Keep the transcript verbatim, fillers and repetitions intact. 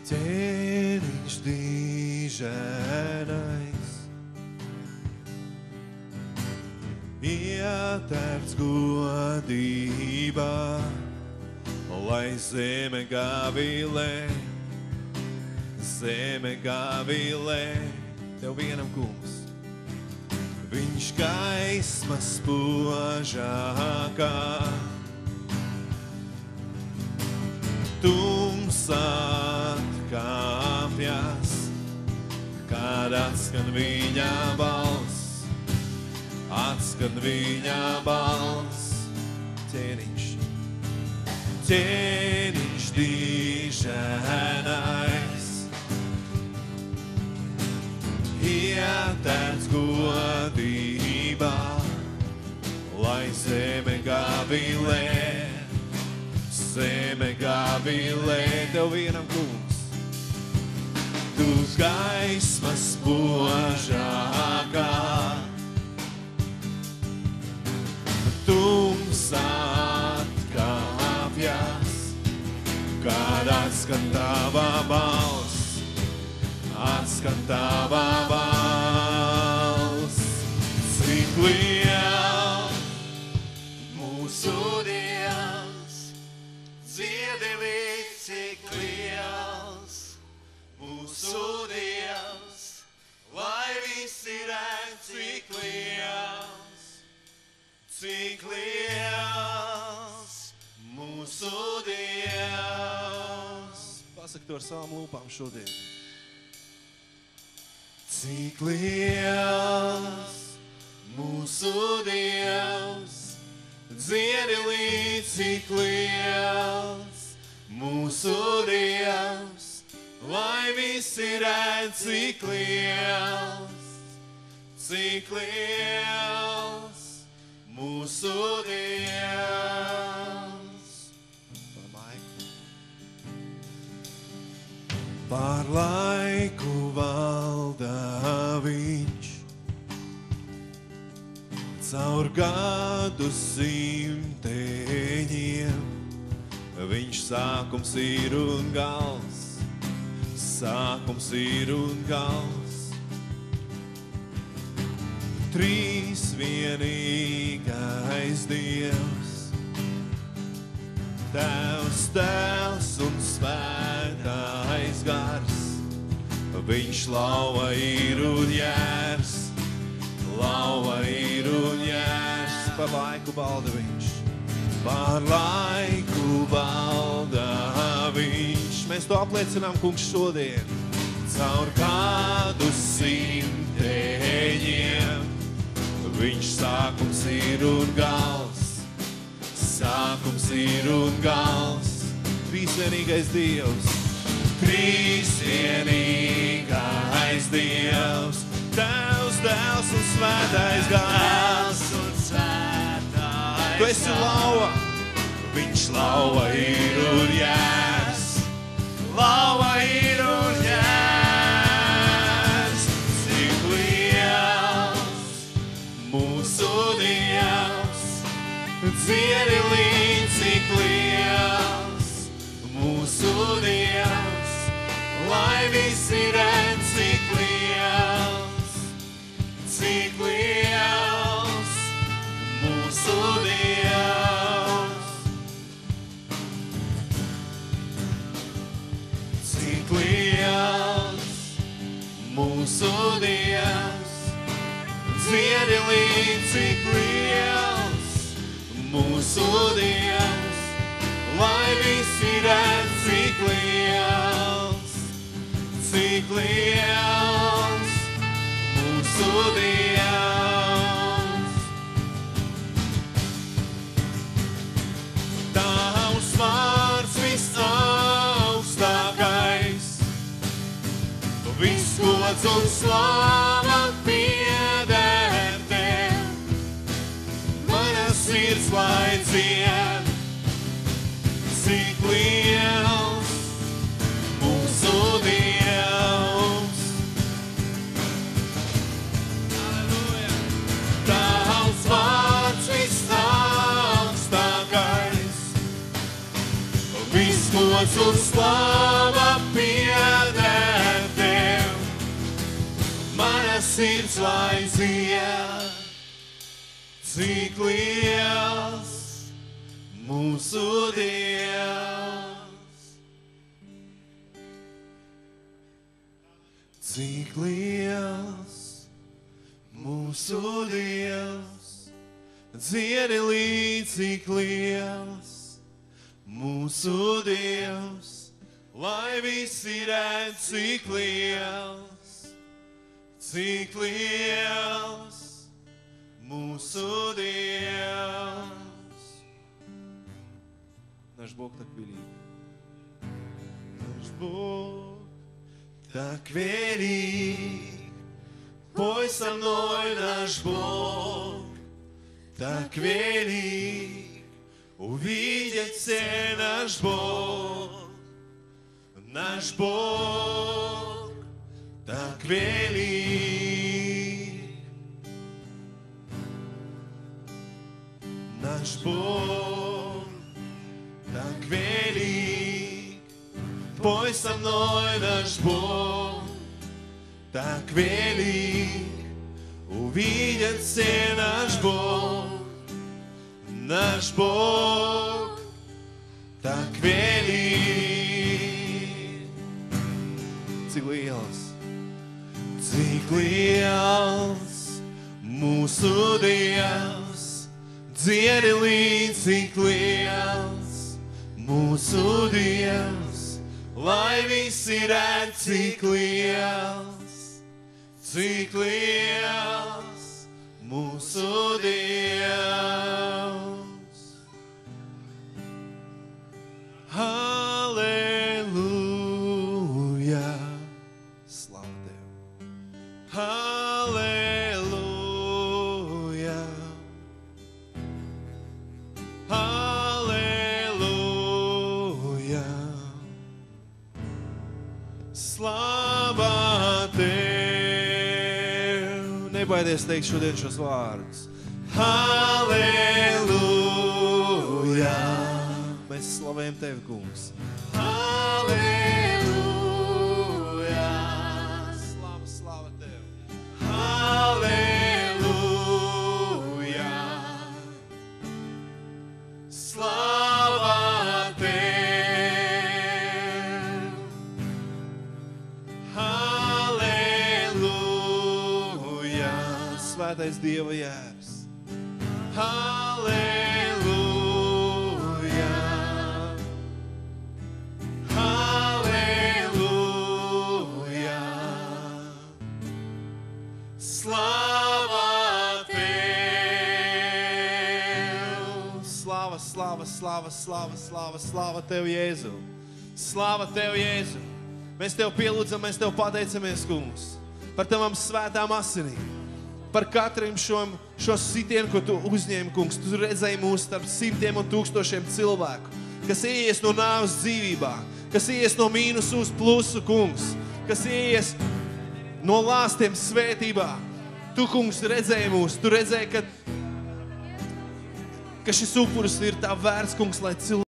ķēniņš dīženais, ietērts godībā, lai zeme gavilē, zeme gavilē, tev vienam kungs. Viņš gaisma spožākā, tumsā atkāpjas, kad atskan viņa balss, atskan viņa balss. Ķēniņš, ķēniņš dīženais, ietērts godībā, lai zeme gavilē, zeme gavilē, tev vienam kungs. Tu gaisma spožākā, tumsā atkāpjas, kad atskan tava balss, atskan tava balss. Cik liels mūsu Dievs, dziedi līdz, cik liels mūsu Dievs, lai visi redz, cik liels, cik liels mūsu Dievs. Pasaka to ar savām lūpām šodien. Cik liels mūsu Dievs, dziedi līdz, cik liels mūsu Dievs, lai visi redz, cik liels, cik liels mūsu Dievs. Par laiku. Par laiku valda viņš, caur gadu simteņiem. Viņš sākums ir un gals, sākums ir un gals. Trīs vienīgais Dievs, Tēvs, Tēvs un Svētais Gars. Viņš lauva ir un jērs, lauva ir un jērs. Par laiku valda viņš, par laiku valda viņš. Mēs to apliecinām, kungs, šodien. Caur kādu simteņiem, viņš sākums ir un gals, sākums ir un gals. Trīs vienīgais Dievs, trīs vienīgais Dievs, Tēvs, Dēls un Svētais Gars. Tu esi lauva, viņš lauva ir un jērs, lauva ir un jērs. Cik liels mūsu Dievs, dziedi līdz, cik liels mūsu Dievs, lai visi redz, cik liels, cik liels mūsu Dievs. Cik liels mūsu Dievs, dziedi līdz, cik liels mūsu Dievs, lai visi redz, cik liels, cik liels mūsu Dievs. Tavs vārds visaugstākais, viss gods un slāva pieder tev. Mana sirds lai dzied, cik liels mūsu Dievs. Halleluja! Tavs vārds visaugstākais, viss gods un slāva pieder cik liels mūsu Dievs. Cik liels mūsu Dievs. Dziedi līdz, cik liels mūsu Dievs. Lai visi redz, cik liels, cik liels mūsu Dievs. Наш Бог так велик. Наш Бог так велик, пой со мной, наш Бог так велик, увидят все наш Бог. Наш Бог так велик. Наш Бог так велик. Пой со мной, наш Бог так велик. Увидят все наш Бог. Наш Бог так велик. Cik liels. Cik liels mūsu Dievs. Dziedi līdz, cik liels mūsu Dievs. Lai visi redz, cik liels, cik liels mūsu Dievs. Halleluja. Slava Tev. Halleluja. Halleluja. Slava Tev. Nebaidies teikt šodien šos vārdus. Halleluja. Mēs slavējam Tevi, kungs. Halleluja. Slava, slava Tev. Halleluja. Slava Tev. Halleluja. Svētais Dieva jērs. Halleluja. Halleluja. Slava Tev. Slava, slava, slava, slava, slava, slava Tev, Jēzu. Slava Tev, Jēzu. Mēs Tev pielūdzam, mēs Tev pateicamies, kungs, par Tavam svētām asinīm, par katram šo, šo sitienu, ko Tu uzņēmi, kungs. Tu redzēji mūs starp simtiem un tūkstošiem cilvēku, kas ieies no nāves dzīvībā, kas ieies no mīnusu uz plusu, kungs, kas ieies no lāstiem svētībā. Tu, kungs, redzēji mūs, Tu redzēji, ka, ka šis upuris ir Tā vērts, kungs, lai cilvēki